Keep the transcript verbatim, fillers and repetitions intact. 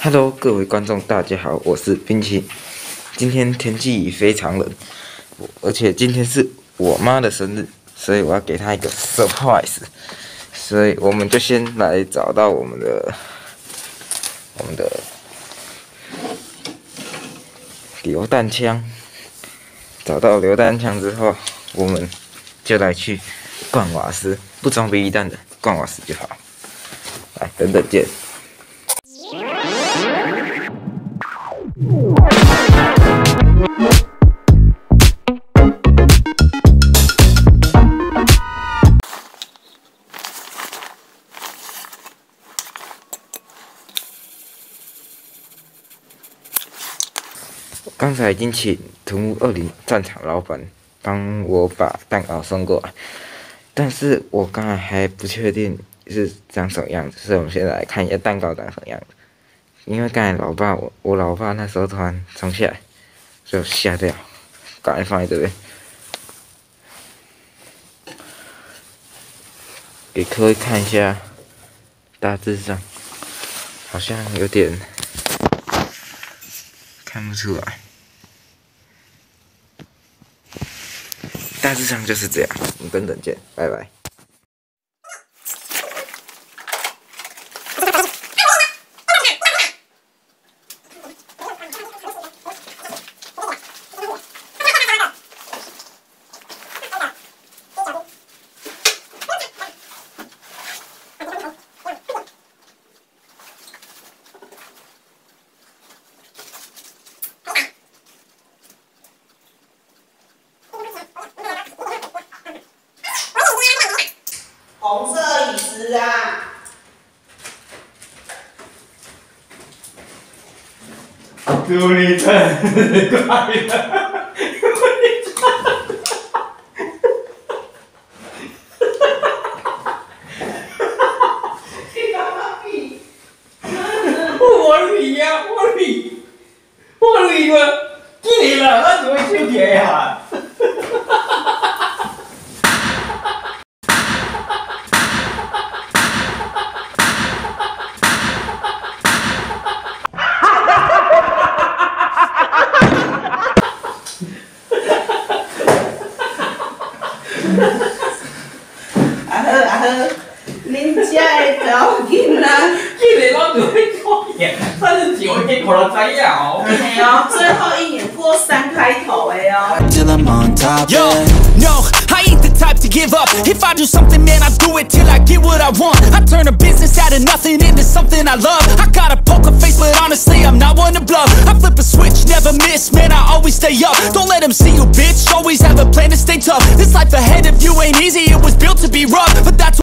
Hello， 各位观众，大家好，我是冰淇。今天天气非常冷，而且今天是我妈的生日，所以我要给她一个 surprise。所以我们就先来找到我们的我们的榴弹枪。找到榴弹枪之后，我们就来去灌瓦斯，不装 B B 弹的，灌瓦斯就好。来，等等见。 刚才已经请土木二零战场老板帮我把蛋糕送过来，但是我刚才还不确定是长什么样子，所以我们现在来看一下蛋糕长什么样子。因为刚才老爸我我老爸那时候突然冲下来，所以我吓掉，赶快放在这边，给各位看一下，大致上好像有点看不出来。 大致上就是这样，我们等等见，拜拜。 红色椅子啊！ 祝你生日快乐！我理呀，我理，我理了，记了，我怎么手机呀？ 啊好啊好，恁遮的条囡仔， 记得我就会考验，但是只会给看到知影哦。 嘿哦，最后一年过三开头的哦。 Till I'm on top, Yo, no, I ain't the type to give up. If I do something, man, I do it till I get what I want. I turn a business out of nothing into something I love. I got a poker face, but honestly, I'm not one to bluff. I flip a switch, never miss, man, I always stay up. Don't let them see you, bitch. Always have a plan to stay tough. This life ahead of you ain't easy, it was built to be rough, but that's